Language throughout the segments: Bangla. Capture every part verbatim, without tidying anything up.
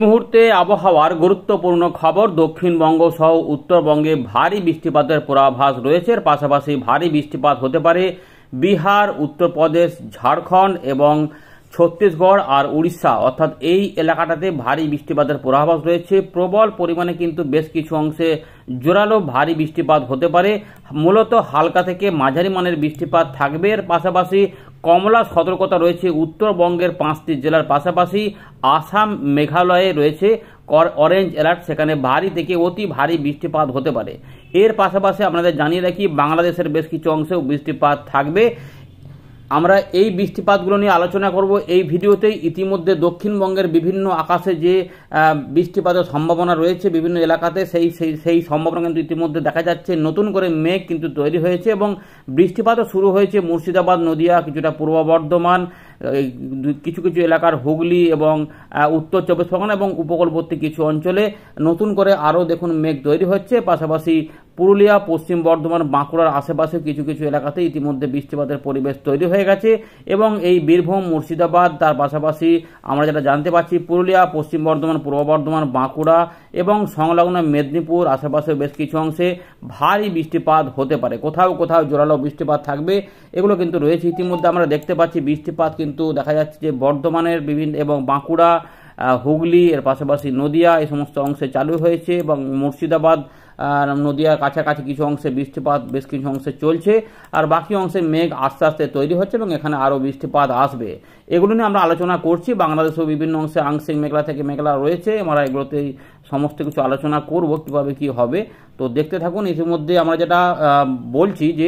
মুহূর্তে আবহাওয়ার গুরুত্বপূর্ণ খবর। দক্ষিণবঙ্গ সহ উত্তরবঙ্গে ভারী বৃষ্টিপাতের পূর্বাভাস রয়েছে। এর পাশাপাশি ভারী বৃষ্টিপাত হতে পারে বিহার, উত্তরপ্রদেশ, ঝাড়খণ্ড এবং ছত্তিশগড় আর উড়িষ্যা, অর্থাৎ এই এলাকাটাতে ভারী বৃষ্টিপাতের পূর্বাভাস রয়েছে। প্রবল পরিমাণে কিন্তু বেশ কিছু অংশে জোরালো ভারী বৃষ্টিপাত হতে পারে। মূলত হালকা থেকে মাঝারি মানের বৃষ্টিপাত থাকবে। এর পাশাপাশি কমলা সতর্কতা রয়েছে উত্তরবঙ্গের পাঁচটি জেলার পাশাপাশি আসাম, মেঘালয়ে রয়েছে অরেঞ্জ অ্যালার্ট, সেখানে ভারী থেকে অতি ভারী বৃষ্টিপাত হতে পারে। এর পাশাপাশি আপনাদের জানিয়ে রাখি বাংলাদেশের বেশ কিছু অংশেও বৃষ্টিপাত থাকবে। আমরা এই বৃষ্টিপাতগুলো নিয়ে আলোচনা করব এই ভিডিওতেই। ইতিমধ্যে দক্ষিণবঙ্গের বিভিন্ন আকাশে যে বৃষ্টিপাতের সম্ভাবনা রয়েছে বিভিন্ন এলাকাতে, সেই সেই সেই সম্ভাবনা কিন্তু ইতিমধ্যে দেখা যাচ্ছে। নতুন করে মেঘ কিন্তু তৈরি হয়েছে এবং বৃষ্টিপাতও শুরু হয়েছে মুর্শিদাবাদ, নদিয়া, কিছুটা পূর্ব বর্ধমান, কিছু কিছু এলাকার হুগলি এবং উত্তর চব্বিশ পরগনা এবং উপকূলবর্তী কিছু অঞ্চলে নতুন করে আরও দেখুন মেঘ তৈরি হচ্ছে। পাশাপাশি পুরুলিয়া, পশ্চিম বর্ধমান, বাঁকুড়ার আশেপাশে কিছু কিছু এলাকাতে ইতিমধ্যে বৃষ্টিপাতের পরিবেশ তৈরি হয়ে গেছে এবং এই বীরভূম, মুর্শিদাবাদ, তার পাশাপাশি আমরা যেটা জানতে পারছি পুরুলিয়া, পশ্চিম বর্ধমান, পূর্ব বর্ধমান, বাঁকুড়া এবং সংলগ্ন মেদিনীপুর আশেপাশে বেশ কিছু অংশে ভারী বৃষ্টিপাত হতে পারে। কোথাও কোথাও জোরালো বৃষ্টিপাত থাকবে, এগুলো কিন্তু রয়েছে। ইতিমধ্যে আমরা দেখতে পাচ্ছি বৃষ্টিপাত কিন্তু দেখা যাচ্ছে যে বর্ধমানের বিভিন্ন এবং বাঁকুড়া, হুগলি, এর পাশাপাশি নদিয়া এই সমস্ত অংশে চালু হয়েছে এবং মুর্শিদাবাদ, নদিয়ার কাছাকাছি কিছু অংশে বৃষ্টিপাত বেশ কিছু অংশে চলছে, আর বাকি অংশে মেঘ আস্তে আস্তে তৈরি হচ্ছে এবং এখানে আরও বৃষ্টিপাত আসবে। এগুলো নিয়ে আমরা আলোচনা করছি। বাংলাদেশেও বিভিন্ন অংশে আংশিক মেঘলা থেকে মেঘলা রয়েছে, আমরা এগুলোতেই সমস্ত কিছু আলোচনা করব কীভাবে কী হবে। তো দেখতে থাকুন। ইতিমধ্যে আমরা যেটা বলছি যে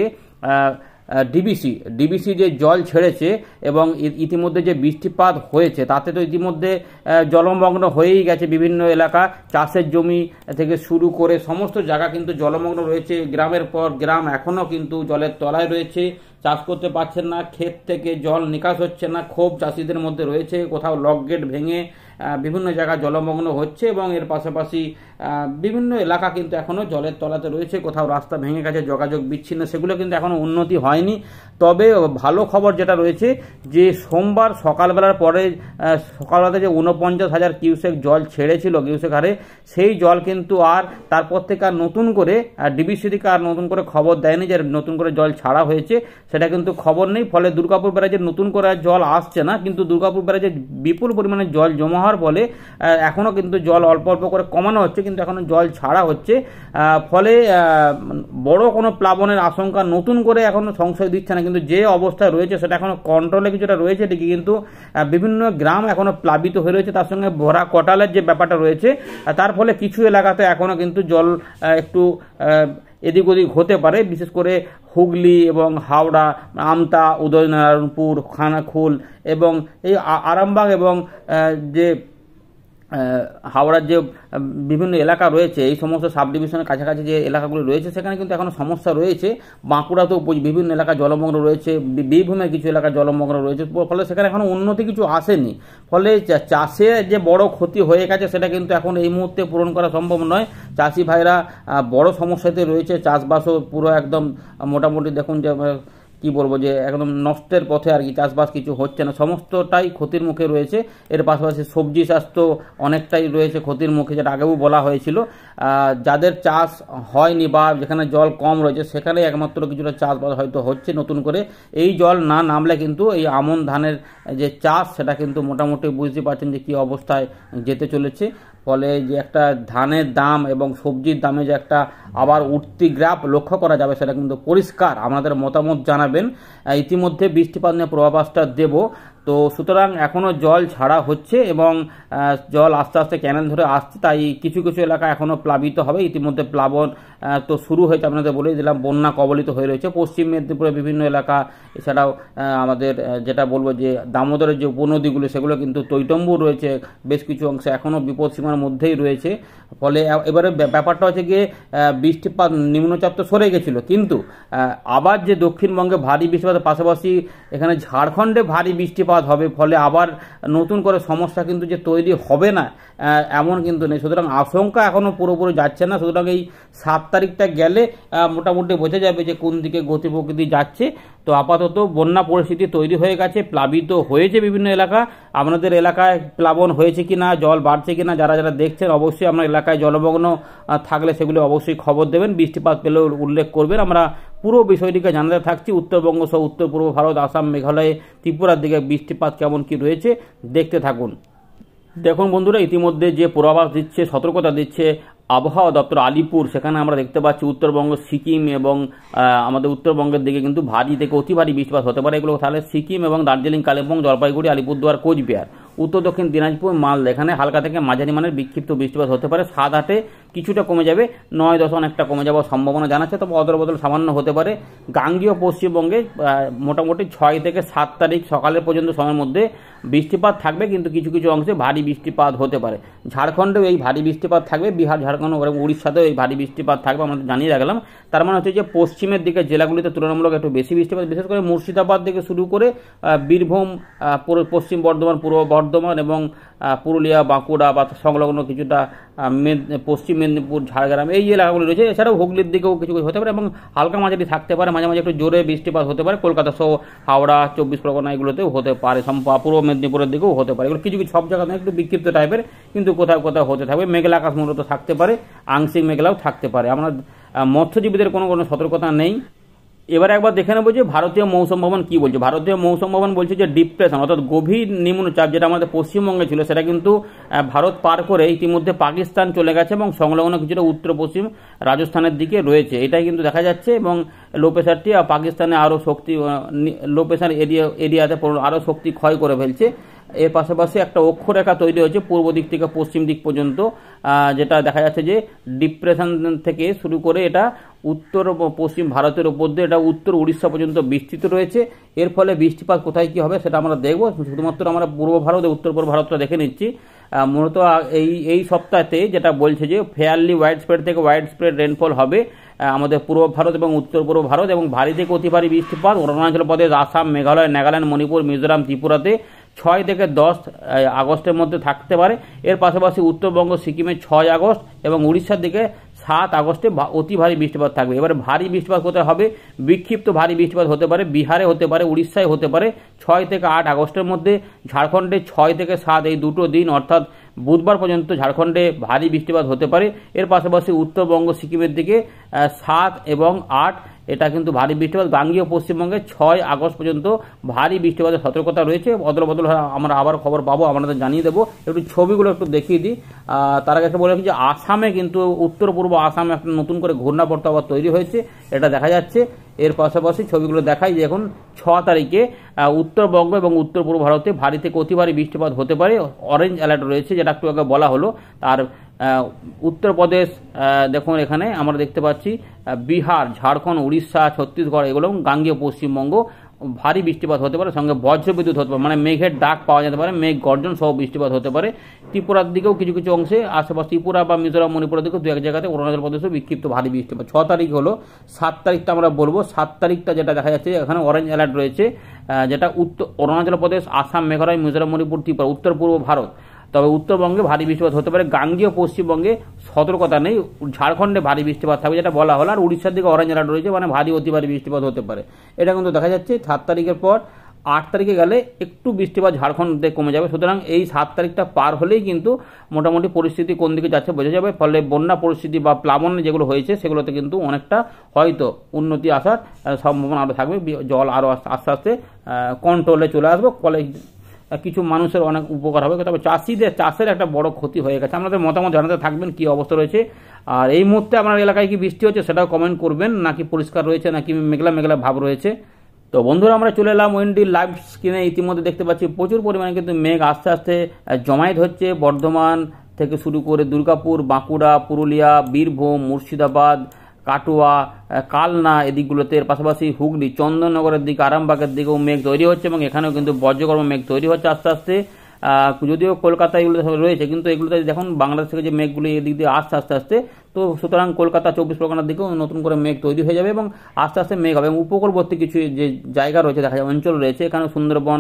ডিবিসি ডিবিসি যে জল ছেড়েছে এবং ইতিমধ্যে যে বৃষ্টিপাত হয়েছে তাতে তো ইতিমধ্যে জলমগ্ন হয়েই গেছে বিভিন্ন এলাকা। চাষের জমি থেকে শুরু করে সমস্ত জায়গা কিন্তু জলমগ্ন রয়েছে। গ্রামের পর গ্রাম এখনও কিন্তু জলের তলায় রয়েছে, চাষ করতে পারছেন না, ক্ষেত থেকে জল নিকাশ হচ্ছে না, ক্ষোভ চাষিদের মধ্যে রয়েছে। কোথাও লক গেট ভেঙে বিভিন্ন জায়গা জলমগ্ন হচ্ছে এবং এর পাশাপাশি বিভিন্ন এলাকা কিন্তু এখনও জলের তলাতে রয়েছে। কোথাও রাস্তা ভেঙে গেছে, যোগাযোগ বিচ্ছিন্ন, সেগুলো কিন্তু এখনও উন্নতি হয়নি। তবে ভালো খবর যেটা রয়েছে যে সোমবার সকালবেলার পরে সকালবেলাতে যে ঊনপঞ্চাশ হাজার কিউসেক জল ছেড়েছিল কিউসেক হারে, সেই জল কিন্তু আর তারপর থেকে আর নতুন করে ডিবিসি থেকে আর নতুন করে খবর দেয়নি যে নতুন করে জল ছাড়া হয়েছে, সেটা কিন্তু খবর নেই। ফলে দুর্গাপুর ব্যারাজে নতুন করে জল আসছে না, কিন্তু দুর্গাপুর ব্যারাজে বিপুল পরিমাণে জল জমা হওয়ার ফলে এখনও কিন্তু জল অল্প অল্প করে কমানো হচ্ছে, কিন্তু এখনও জল ছাড়া হচ্ছে। ফলে বড় কোনো প্লাবনের আশঙ্কা নতুন করে এখনও সংশয় দিচ্ছে না, কিন্তু যে অবস্থায় রয়েছে সেটা এখনও কন্ট্রোলে কিছুটা রয়েছে ঠিকই, কিন্তু বিভিন্ন গ্রাম এখনও প্লাবিত হয়ে রয়েছে। তার সঙ্গে ভরা কটালের যে ব্যাপারটা রয়েছে, তার ফলে কিছু এলাকাতে এখনও কিন্তু জল একটু এদিক ওদিক হতে পারে, বিশেষ করে হুগলি এবং হাওড়া, আমতা, উদয়নারায়ণপুর, খানাকুল এবং এই আরামবাগ এবং যে হাওড়ার যে বিভিন্ন এলাকা রয়েছে, এই সমস্ত সাব ডিভিশনের কাছাকাছি যে এলাকাগুলো রয়েছে সেখানে কিন্তু এখনও সমস্যা রয়েছে। বাঁকুড়াতেও বিভিন্ন এলাকা জলমগ্ন রয়েছে, বীরভূমের কিছু এলাকা জলমগ্ন রয়েছে, ফলে সেখানে এখনও উন্নতি কিছু আসেনি। ফলে চাষে যে বড় ক্ষতি হয়ে গেছে সেটা কিন্তু এখন এই মুহূর্তে পূরণ করা সম্ভব নয়। চাষি ভাইরা বড় সমস্যাতে রয়েছে, চাষবাসও পুরো একদম মোটামুটি দেখুন যে কি বলবো যে একদম নষ্টের পথে আর কি, চাষবাস কিছু হচ্ছে না, সমস্তটাই ক্ষতির মুখে রয়েছে। এর পাশাপাশি সবজি চাষ তো অনেকটাই রয়েছে ক্ষতির মুখে, যেটা আগেও বলা হয়েছিল। যাদের চাষ হয়নি বা যেখানে জল কম রয়েছে সেখানে একমাত্র কিছুটা চাষবাস হয়তো হচ্ছে নতুন করে। এই জল না নামলে কিন্তু এই আমন ধানের যে চাষ সেটা কিন্তু মোটামুটি বুঝতে পারছেন যে কী অবস্থায় যেতে চলেছে। ফলে যে একটা ধানের দাম এবং সবজির দামে যে একটা আবার উঠতি গ্রাফ লক্ষ্য করা যাবে সেটা কিন্তু পরিষ্কার। আমাদের মতামত জানাবেন। ইতিমধ্যে বৃষ্টিপাত নিয়ে পূর্বাভাসটা দেব। তো সুতরাং এখনও জল ছাড়া হচ্ছে এবং জল আস্তে আস্তে ক্যানেল ধরে আসছে, তাই কিছু কিছু এলাকা এখনও প্লাবিত হবে। ইতিমধ্যে প্লাবন তো শুরু হয়েছে, আপনাদের বলেই দিলাম, বন্যা কবলিত হয়ে রয়েছে পশ্চিম মেদিনীপুরের বিভিন্ন এলাকা। এছাড়াও আমাদের যেটা বলবো যে দামোদরের যে উপনদীগুলো সেগুলো কিন্তু তৈটম্বুর রয়েছে, বেশ কিছু অংশে এখনও বিপদসীমার মধ্যেই রয়েছে। ফলে এবারে ব্যাপারটা হচ্ছে গিয়ে বৃষ্টিপাত নিম্নচাপ তো সরে গেছিলো, কিন্তু আবার যে দক্ষিণবঙ্গে ভারী বৃষ্টিপাতের পাশাপাশি এখানে ঝাড়খণ্ডে ভারী বৃষ্টিপাত বৃষ্টিপাত হবে, ফলে আবার নতুন করে সমস্যা কিন্তু যে তৈরি হবে না এমন কিন্তু নেই। সুতরাং আশঙ্কা এখনও পুরোপুরি যাচ্ছে না। সুতরাং এই সাত তারিখটা গেলে মোটামুটি বোঝা যাবে যে কোন দিকে গতি প্রকৃতি যাচ্ছে। তো আপাতত বন্যা পরিস্থিতি তৈরি হয়ে গেছে, প্লাবিত হয়েছে বিভিন্ন এলাকা। আপনাদের এলাকায় প্লাবন হয়েছে কিনা, জল বাড়ছে কিনা, যারা যারা দেখছেন অবশ্যই আপনার এলাকায় জলমগ্ন থাকলে সেগুলো অবশ্যই খবর দেবেন, বৃষ্টিপাত পেলেও উল্লেখ করবেন। আমরা পুরো বিষয়টিকে জানাতে থাকছি। উত্তরবঙ্গ সহ উত্তর পূর্ব ভারত, আসাম, মেঘালয়, ত্রিপুরার দিকে বৃষ্টিপাত কেমন কি রয়েছে দেখতে থাকুন। দেখুন বন্ধুরা, ইতিমধ্যে যে পূর্বাভাস দিচ্ছে, সতর্কতা দিচ্ছে আবহাওয়া দপ্তর আলিপুর, সেখানে আমরা দেখতে পাচ্ছি উত্তরবঙ্গ, সিকিম এবং আমাদের উত্তরবঙ্গের দিকে কিন্তু ভারী থেকে অতি ভারী বৃষ্টিপাত হতে পারে। এগুলো তাহলে সিকিম এবং দার্জিলিং, কালিম্পং, জলপাইগুড়ি, আলিপুরদুয়ার, কোচবিহার, উত্তর দক্ষিণ দিনাজপুর, মালদা, এখানে হালকা থেকে মাঝারি মানের বিক্ষিপ্ত বৃষ্টিপাত হতে পারে। সাত আটে কিছুটা কমে যাবে, নয় দশ অনেকটা কমে যাওয়ার সম্ভাবনা জানাচ্ছে, তবে অদল বদল সামান্য হতে পারে। গাঙ্গীয় পশ্চিমবঙ্গে মোটামুটি ছয় থেকে সাত তারিখ সকালের পর্যন্ত সময়ের মধ্যে বৃষ্টিপাত থাকবে, কিন্তু কিছু কিছু অংশে ভারী বৃষ্টিপাত হতে পারে। ঝাড়খণ্ডেও এই ভারী বৃষ্টিপাত থাকবে, বিহার, ঝাড়খণ্ড এবং উড়িষ্যাতেও এই ভারী বৃষ্টিপাত থাকবে, আমরা জানিয়ে রাখলাম। তার মানে হচ্ছে যে পশ্চিমের দিকে জেলাগুলিতে তুলনামূলক একটু বেশি বৃষ্টিপাত, বিশেষ করে মুর্শিদাবাদ থেকে শুরু করে বীরভূম, পশ্চিম বর্ধমান, পূর্ব বর্ধমান এবং পুরুলিয়া, বাঁকুড়া বা সংলগ্ন কিছুটা পশ্চিম মেদিনীপুর, ঝাড়গ্রাম এই এলাকাগুলি রয়েছে। এছাড়াও হুগলির দিকেও কিছু কিছু হতে পারে এবং হালকা মাঝারি থাকতে পারে, মাঝে মাঝে একটু জোরে বৃষ্টিপাত হতে পারে। কলকাতা সহ হাওড়া, চব্বিশ পরগনা এগুলোতেও হতে পারে, পূর্ব মেদিনীপুরের দিকেও হতে পারে। এগুলো কিছু কিছু সব জায়গাতে একটু বিক্ষিপ্ত টাইপের, কিন্তু কোথাও কোথাও হতে থাকবে। মেঘলা আকাশ মূলত থাকতে পারে, আংশিক মেঘলাও থাকতে পারে। আমরা মৎস্যজীবীদের কোনো কোনো সতর্কতা নেই। এবার একবার দেখে নেব যে ভারতীয় মৌসুম ভবন কি বলছে। ভারতীয় মৌসুম ভবন বলছে যে ডিপ্রেশন অর্থাৎ গভীর নিম্নচাপ যেটা আমাদের পশ্চিমবঙ্গে ছিল, সেটা কিন্তু ভারত পার করে ইতিমধ্যে পাকিস্তান চলে গেছে এবং সংলগ্ন কিছুটা উত্তর পশ্চিম রাজস্থানের দিকে রয়েছে, এটাই কিন্তু দেখা যাচ্ছে। এবং লো প্রেশারটি পাকিস্তানে আরও শক্তি, লো প্রেশার এরিয়া এরিয়াতে আরও শক্তি ক্ষয় করে ফেলছে। এর পাশাপাশি একটা অক্ষরেখা তৈরি হয়েছে পূর্ব দিক থেকে পশ্চিম দিক পর্যন্ত, যেটা দেখা যাচ্ছে যে ডিপ্রেশন থেকে শুরু করে এটা উত্তর পশ্চিম ভারতের উপর দিয়ে এটা উত্তর উড়িষ্যা পর্যন্ত বিস্তৃত রয়েছে। এর ফলে বৃষ্টিপাত কোথায় কী হবে সেটা আমরা দেখব। শুধুমাত্র আমরা পূর্ব ভারত উত্তর পূর্ব ভারতটা দেখে নিচ্ছি। মূলত এই এই সপ্তাহতে যেটা বলছে যে ফেয়ারলি ওয়াইড স্প্রেড থেকে ওয়াইড স্প্রেড রেনফল হবে আমাদের পূর্ব ভারত এবং উত্তর পূর্ব ভারত, এবং ভারী থেকে অতি ভারী বৃষ্টিপাত অরুণাচল প্রদেশ, আসাম, মেঘালয়, নাগাল্যান্ড, মণিপুর, মিজোরাম, ত্রিপুরাতে ছয় থেকে দশ আগস্টের মধ্যে থাকতে পারে। এর পাশাপাশি উত্তরবঙ্গ, সিকিমে ছয় আগস্ট এবং উড়িষ্যার দিকে সাত আগস্টে অতি ভারী বৃষ্টিপাত থাকবে। এবারে ভারী বৃষ্টিপাত কোথায় হবে? বিক্ষিপ্ত ভারী বৃষ্টিপাত হতে পারে, বিহারে হতে পারে, উড়িষ্যায় হতে পারে ছয় থেকে আট আগস্টের মধ্যে। ঝাড়খণ্ডে ছয় থেকে সাত এই দুটো দিন অর্থাৎ বুধবার পর্যন্ত ঝাড়খণ্ডে ভারী বৃষ্টিপাত হতে পারে। এর পাশাপাশি উত্তরবঙ্গ, সিকিমের দিকে সাত এবং আট এটা কিন্তু ভারী বৃষ্টিপাত। গাঙ্গীয় পশ্চিমবঙ্গে ছয় আগস্ট পর্যন্ত ভারী বৃষ্টিপাতের সতর্কতা রয়েছে। অদল বদল আমরা আবার খবর পাবো, আপনাদের জানিয়ে দেবো। একটু ছবিগুলো একটু দেখিয়ে দিই। তার আগে বলে রাখি যে আসামে কিন্তু উত্তর পূর্ব আসামে একটা নতুন করে ঘূর্ণাবর্ত আবার তৈরি হয়েছে, এটা দেখা যাচ্ছে। এর পাশাপাশি ছবিগুলো দেখাই যে এখন ছ তারিখে উত্তরবঙ্গ এবং উত্তর পূর্ব ভারতে ভারী থেকে অতি ভারী বৃষ্টিপাত হতে পারে, অরেঞ্জ অ্যালার্ট রয়েছে, যেটা একটু আগে বলা হলো। তার উত্তরপ্রদেশ দেখুন এখানে আমরা দেখতে পাচ্ছি, বিহার, ঝাড়খণ্ড, উড়িষ্যা, ছত্তিশগড় এগুলো গাঙ্গীয় পশ্চিমবঙ্গ ভারী বৃষ্টিপাত হতে পারে, সঙ্গে বজ্রবিদ্যুৎ হতে পারে, মানে মেঘের ডাক পাওয়া যেতে পারে, মেঘ গর্জন সহ বৃষ্টিপাত হতে পারে। ত্রিপুরার দিকেও কিছু কিছু অংশে, আশেপাশে ত্রিপুরা বা মিজোরাম, মণিপুরের দিকেও দু এক জায়গাতে, অরুণাচল প্রদেশেও বিক্ষিপ্ত ভারী বৃষ্টিপাত। ছ তারিখ হলো, সাত তারিখটা আমরা বলবো। সাত তারিখটা যেটা দেখা যাচ্ছে এখানে অরেঞ্জ অ্যালার্ট রয়েছে, যেটা উত্তর অরুণাচল প্রদেশ, আসাম, মেঘালয়, মিজোরাম, মণিপুর, ত্রিপুরা, উত্তর পূর্ব ভারত। তবে উত্তরবঙ্গে ভারী বৃষ্টিপাত হতে পারে। গাঙ্গীয় পশ্চিমবঙ্গে সতর্কতা নেই, ঝাড়খণ্ডে ভারী বৃষ্টিপাত থাকবে যেটা বলা হলো, আর উড়িষ্যার দিকে অরেঞ্জ অ্যালার্ট রয়েছে, মানে ভারী অতি ভারী বৃষ্টিপাত হতে পারে। এটা কিন্তু দেখা যাচ্ছে সাত তারিখের পর। আট তারিখে গেলে একটু বৃষ্টিপাত ঝাড়খণ্ডে কমে যাবে। সুতরাং এই সাত তারিখটা পার হলেই কিন্তু মোটামুটি পরিস্থিতি কোন দিকে যাচ্ছে বোঝা যাবে। ফলে বন্যা পরিস্থিতি বা প্লাবন যেগুলো হয়েছে সেগুলোতে কিন্তু অনেকটা হয়তো উন্নতি আসার সম্ভাবনা আরও থাকবে। জল আরও আস্তে আস্তে কন্ট্রোলে চলে আসবে, ফলে কিছু মানুষের অনেক উপকার হবে। তবে চাষিদের চাষের একটা বড় ক্ষতি হয়ে গেছে। আপনাদের মতামত জানাতে থাকবেন কি অবস্থা রয়েছে। আর এই মুহূর্তে আপনার এলাকায় কি বৃষ্টি হচ্ছে সেটাও কমেন্ট করবেন, নাকি পরিষ্কার রয়েছে, নাকি মেঘলা মেঘলা ভাব রয়েছে। তো বন্ধুরা, আমরা চলে এলাম ওয়েন্ডি লাইভ স্ক্রিনে। ইতিমধ্যে দেখতে পাচ্ছি প্রচুর পরিমাণে কিন্তু মেঘ আস্তে আস্তে জমায়েত হচ্ছে। বর্ধমান থেকে শুরু করে দুর্গাপুর, বাঁকুড়া, পুরুলিয়া, বীরভূম, মুর্শিদাবাদ, কাটোয়া, কালনা এদিকগুলোতে, এর পাশাপাশি হুগলি, চন্দননগরের দিকে, আরামবাগের দিকেও মেঘ তৈরি হচ্ছে এবং এখানেও কিন্তু বজ্রগর্ভ মেঘ তৈরি হচ্ছে আস্তে আস্তে। যদিও কলকাতা এগুলো রয়েছে, কিন্তু এগুলোতে দেখুন বাংলাদেশ থেকে যে মেঘগুলি এদিক দিয়ে আসছে আস্তে আস্তে, তো সুতরাং কলকাতা, চব্বিশ পরগনার দিকেও নতুন করে মেঘ তৈরি হয়ে যাবে এবং আস্তে আস্তে মেঘ হবে। এবং উপকূলবর্তী কিছু যে জায়গা রয়েছে, দেখা যায় অঞ্চল রয়েছে, এখানে সুন্দরবন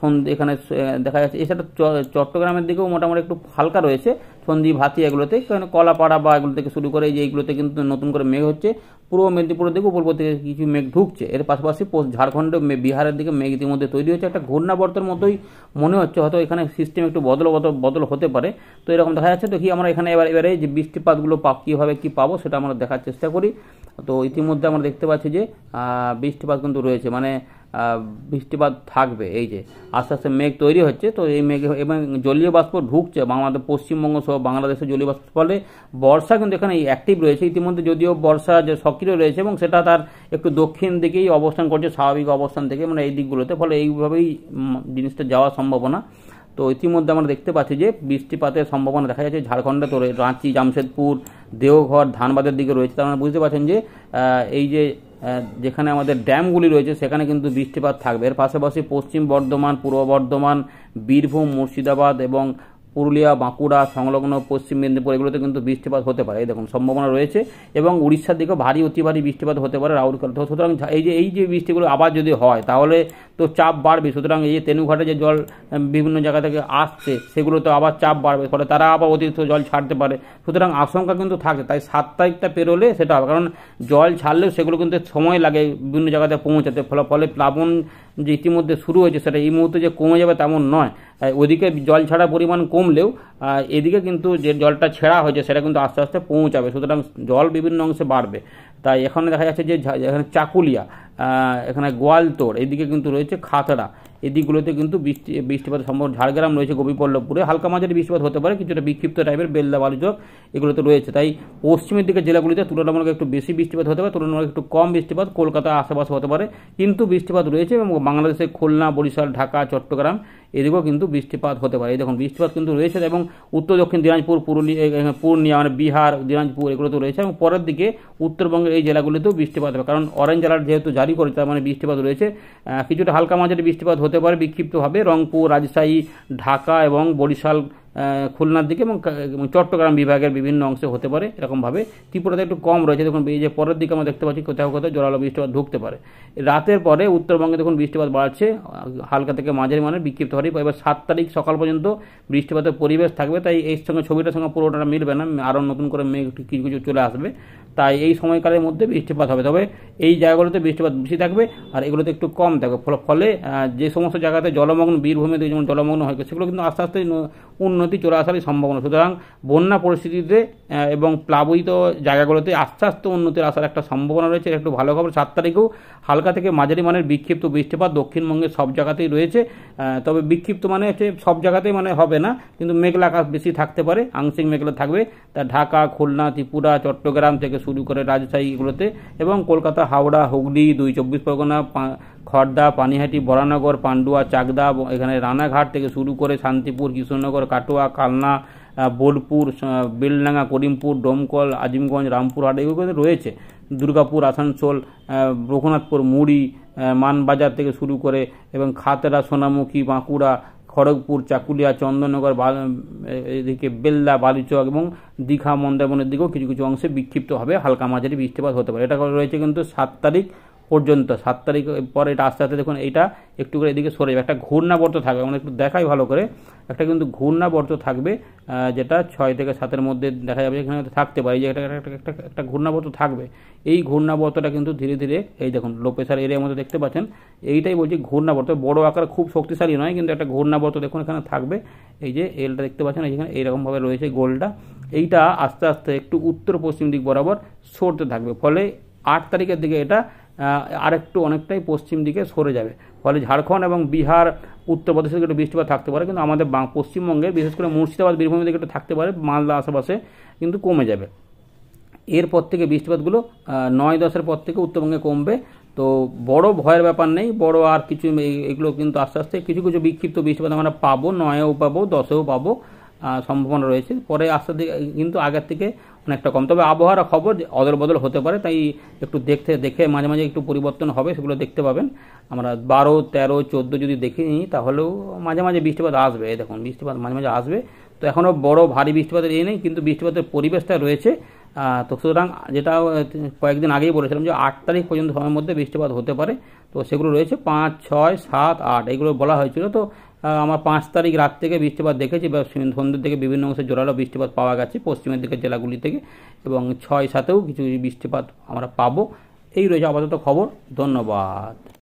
সন্ধি এখানে দেখা যাচ্ছে। এছাড়া চট্টগ্রামের দিকেও মোটামুটি একটু হালকা রয়েছে, সন্ধি ভাতি এগুলোতে, কারণ কলাপাড়া বা এগুলো থেকে শুরু করে এই যে এইগুলোতে কিন্তু নতুন করে মেঘ হচ্ছে। পূর্ব মেদিনীপুরের দিকে উপর থেকে কিছু মেঘ ঢুকছে। এর পাশাপাশি ঝাড়খণ্ডে বিহারের দিকে মেঘ ইতিমধ্যে তৈরি হচ্ছে, একটা ঘূর্ণাবর্তের মতোই মনে হচ্ছে, হয়তো এখানে সিস্টেম একটু বদল বদল হতে পারে। তো এরকম দেখা যাচ্ছে। তো কি আমরা এখানে এবার এবারে যে বৃষ্টিপাতগুলো পা কীভাবে কী পাবো সেটা আমরা দেখার চেষ্টা করি। তো ইতিমধ্যে আমরা দেখতে পাচ্ছি যে বৃষ্টিপাত কিন্তু রয়েছে, মানে বৃষ্টিপাত থাকবে। এই যে আস্তে আস্তে মেঘ তৈরি হচ্ছে, তো এই মেঘ এবং জলীয় বাষ্প ঢুকছে আমাদের পশ্চিমবঙ্গ সহ বাংলাদেশের জলীয় বাষ্প, ফলে বর্ষা কিন্তু এখানে অ্যাক্টিভ রয়েছে ইতিমধ্যে, যদিও বর্ষা যে সক্রিয় রয়েছে এবং সেটা তার একটু দক্ষিণ দিকেই অবস্থান করছে, স্বাভাবিক অবস্থান থেকে, মানে এই দিকগুলোতে, ফলে এইভাবেই জিনিসটা যাওয়ার সম্ভাবনা। তো ইতিমধ্যে আমরা দেখতে পাচ্ছি যে বৃষ্টিপাতের সম্ভাবনা দেখা যাচ্ছে ঝাড়খণ্ডে, তো রাঁচি, জামশেদপুর, দেওঘর, ধানবাদের দিকে রয়েছে। তার মানে বুঝতে পারছেন যে এই যে যেখানে আমাদের ড্যামগুলি রয়েছে সেখানে কিন্তু বৃষ্টিপাত থাকবে। এর পাশাপাশি পশ্চিম বর্ধমান, পূর্ব বর্ধমান, বীরভূম, মুর্শিদাবাদ এবং পুরুলিয়া, বাঁকুড়া সংলগ্ন পশ্চিম মেদিনীপুর এগুলোতে কিন্তু বৃষ্টিপাত হতে পারে, এই দেখুন সম্ভাবনা রয়েছে। এবং উড়িষ্যার দিকেও ভারী অতি ভারী বৃষ্টিপাত হতে পারে রাউরকেলা। তো সুতরাং এই যে এই যে বৃষ্টিগুলো আবার যদি হয় তাহলে তো চাপ বাড়বে। সুতরাং এই যে তেনুঘাটে যে জল বিভিন্ন জায়গা থেকে আসছে সেগুলো তো আবার চাপ বাড়বে, ফলে তারা আবার অতিরিক্ত জল ছাড়তে পারে। সুতরাং আশঙ্কা কিন্তু থাকে। তাই সাত তারিখটা পেরোলে সেটা হবে, কারণ জল ছাড়লেও সেগুলো কিন্তু সময় লাগে বিভিন্ন জায়গাতে পৌঁছাতে, ফলে ফলে প্লাবন যে ইতিমধ্যে শুরু হয়েছে সেটা এই মুহূর্তে যে কমে যাবে তেমন নয়। ওদিকে জল ছাড়ার পরিমাণ কমলেও এদিকে কিন্তু যে জলটা ছেড়া হয়েছে সেটা কিন্তু আস্তে আস্তে পৌঁছাবে, সুতরাং জল বিভিন্ন অংশে বাড়বে। তাই এখানে দেখা যাচ্ছে যে এখানে চাকুলিয়া, এখানে গোয়ালতোড়, এদিকে কিন্তু রয়েছে খাতড়া, এদিকগুলোতে কিন্তু বৃষ্টি বৃষ্টিপাতের সম্ভাবনা। ঝাড়গ্রাম রয়েছে, গোপীপল্লভপুরে হালকা মাঝারি বৃষ্টিপাত হতে পারে, কিছুটা বিক্ষিপ্ত টাইপের, বেলদা, বালুচক এগুলোতে রয়েছে। তাই পশ্চিমের দিকে জেলাগুলিতে তুলনামূলক একটু বেশি বৃষ্টিপাত হতে পারে, তুলনামূলক একটু কম বৃষ্টিপাত কলকাতা আশেপাশে হতে পারে, কিন্তু বৃষ্টিপাত রয়েছে। এবং বাংলাদেশের খুলনা, বরিশাল, ঢাকা, চট্টগ্রাম এদিকেও কিন্তু বৃষ্টিপাত হতে পারে। এই দেখুন বৃষ্টিপাত কিন্তু রয়েছে, এবং উত্তর দক্ষিণ দিনাজপুর, পুরুলিয়া, পূর্ণিয়া মানে বিহার, দিনাজপুর এগুলোতে রয়েছে। এবং পরের দিকে উত্তরবঙ্গের এই জেলাগুলিতেও বৃষ্টিপাত হবে, কারণ অরেঞ্জ অ্যালার্ট যেহেতু জারি করেছে তার মানে বৃষ্টিপাত রয়েছে। কিছুটা হালকা মাঝারি বৃষ্টিপাত হতে পারে বিক্ষিপ্তভাবে রংপুর, রাজশাহী, ঢাকা এবং বরিশাল, খুলনার দিকে এবং চট্টগ্রাম বিভাগের বিভিন্ন অংশে হতে পারে এরকমভাবে। ত্রিপুরাতে একটু কম রয়েছে, দেখুন এই যে পরের দিকে আমরা দেখতে পাচ্ছি কোথাও কোথাও জোরালো বৃষ্টিপাত ঢুকতে পারে। রাতের পরে উত্তরবঙ্গে দেখুন বৃষ্টিপাত বাড়ছে, হালকা থেকে মাঝারি মানের বিক্ষিপ্ত হারে। এবার সাত তারিখ সকাল পর্যন্ত বৃষ্টিপাতের পরিবেশ থাকবে, তাই এই সঙ্গে ছবিটার সঙ্গে পুরোটা মিলবে না, আরও নতুন করে মেঘ কিছু কিছু চলে আসবে। তাই এই সময়কালের মধ্যে বৃষ্টিপাত হবে, তবে এই জায়গাগুলোতে বৃষ্টিপাত বেশি থাকবে আর এগুলোতে একটু কম থাকবে। ফলে যে সমস্ত জায়গাতে জলমগ্ন, বীরভূমে যেমন জলমগ্ন হয় সেগুলো কিন্তু আস্তে আস্তে উন্নতি চলে আসারই সম্ভাবনা। সুতরাং বন্যা পরিস্থিতিতে এবং প্লাবিত জায়গাগুলোতে আস্তে আস্তে উন্নতির আসার একটা সম্ভাবনা রয়েছে। একটু ভালো খবর, সাত তারিখেও হালকা থেকে মাঝারি মানের বিক্ষিপ্ত বৃষ্টিপাত দক্ষিণবঙ্গের সব জায়গাতেই রয়েছে। তবে বিক্ষিপ্ত মানে হচ্ছে সব জায়গাতেই মানে হবে না, কিন্তু মেঘলা আকাশ বেশি থাকতে পারে, আংশিক মেঘলা থাকবে। তা ঢাকা, খুলনা, ত্রিপুরা, চট্টগ্রাম থেকে শুরু করে রাজশাহী এগুলোতে, এবং কলকাতা, হাওড়া, হুগলি, দুই চব্বিশ পরগনা, খড়দা, পানিহাটি, বরানগর, পান্ডুয়া, চাকদা, এখানে রানাঘাট থেকে শুরু করে শান্তিপুর, কৃষ্ণনগর, কাটোয়া, কালনা, বোলপুর, বেলডাঙ্গা, করিমপুর, ডোমকল, আজিমগঞ্জ, রামপুরহাট এগুলোতে রয়েছে। দুর্গাপুর, আসানসোল, রঘুনাথপুর, মুড়ি, মানবাজার থেকে শুরু করে এবং খাতড়া, সোনামুখী, বাঁকুড়া, খড়গপুর, চাকুলিয়া, চন্দননগর, এদিকে বেলদা, বালুচক এবং দীঘা, মন্দারমণির দিকেও কিছু কিছু অংশে বিক্ষিপ্তভাবে হালকা মাঝারি বৃষ্টিপাত হতে পারে। এটা রয়েছে কিন্তু সাত তারিখ পর্যন্ত। সাত তারিখ পরে এটা আস্তে আস্তে দেখুন এইটা একটু করে এদিকে সরে যাবে, একটা ঘূর্ণাবর্ত থাকবে। আমরা একটু দেখাই ভালো করে, একটা কিন্তু ঘূর্ণাবর্ত থাকবে যেটা ছয় থেকে সাতের মধ্যে দেখা যাবে এখানে থাকতে পারে, যে একটা একটা একটা ঘূর্ণাবর্ত থাকবে। এই ঘূর্ণাবর্তটা কিন্তু ধীরে ধীরে এই দেখুন লো প্রেশার এরিয়ার মধ্যে দেখতে পাচ্ছেন, এইটাই বলছি ঘূর্ণাবর্ত, বড় আকার খুব শক্তিশালী নয়, কিন্তু একটা ঘূর্ণাবর্ত দেখুন এখানে থাকবে। এই যে এলটা দেখতে পাচ্ছেন এইখানে এইরকমভাবে রয়েছে গোলটা, এইটা আস্তে আস্তে একটু উত্তর পশ্চিম দিক বরাবর সরতে থাকবে, ফলে আট তারিখের দিকে এটা আরেকটু অনেকটাই পশ্চিম দিকে সরে যাবে। ফলে ঝাড়খণ্ড এবং বিহার, উত্তরপ্রদেশের দিকে একটু বৃষ্টিপাত থাকতে পারে, কিন্তু আমাদের পশ্চিমবঙ্গে বিশেষ করে মুর্শিদাবাদ, বীরভূমের দিকে একটু থাকতে পারে, মালদা আশেপাশে কিন্তু কমে যাবে। এরপর থেকে বৃষ্টিপাতগুলো নয় দশের পর থেকে উত্তরবঙ্গে কমবে। তো বড় ভয়ের ব্যাপার নেই, বড় আর কিছু এগুলো কিন্তু আস্তে আস্তে কিছু কিছু বিক্ষিপ্ত বৃষ্টিপাত আমরা পাবো, নয়েও পাবো, দশেও পাবো, সম্ভাবনা রয়েছে। পরে আস্তে দিকে কিন্তু আগের থেকে অনেকটা কম। তবে আবহাওয়ার খবর অদল বদল হতে পারে, তাই একটু দেখতে দেখে মাঝে মাঝে একটু পরিবর্তন হবে, সেগুলো দেখতে পাবেন। আমরা বারো, তেরো, চোদ্দো যদি দেখে নিই তাহলেও মাঝে মাঝে বৃষ্টিপাত আসবে। এই দেখুন বৃষ্টিপাত মাঝে মাঝে আসবে। তো এখনও বড় ভারী বৃষ্টিপাতের এই নেই, কিন্তু বৃষ্টিপাতের পরিবেশটা রয়েছে। তো সুতরাং যেটা কয়েকদিন আগেই বলেছিলাম যে আট তারিখ পর্যন্ত সময়ের মধ্যে বৃষ্টিপাত হতে পারে। তো সেগুলো রয়েছে পাঁচ ছয় সাত আট এগুলো বলা হয়েছিল। তো আমার পাঁচ তারিখ রাত থেকে বৃষ্টিপাত দেখেছি বা সন্ধ্যের থেকে বিভিন্ন অংশে জোরালো বৃষ্টিপাত পাওয়া গেছে পশ্চিমের দিকের জেলাগুলি থেকে, এবং ছয় সাতেও কিছু বৃষ্টিপাত আমরা পাবো। এই রয়েছে আপাতত খবর। ধন্যবাদ।